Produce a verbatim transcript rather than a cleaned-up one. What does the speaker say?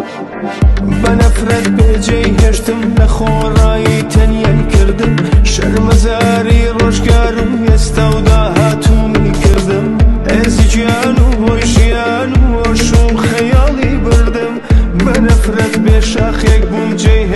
بە نەفرەت بێجێی هێشتم لە خۆڕایی تەنیای کردم شەرمەزاری ڕۆژگارم ئێستا و داهاتوومی کردم ئێزی گیان و بۆی ژیان و هۆشم خەیاڵی بردم بە نەفرەت بێ شاخێک بووم جێی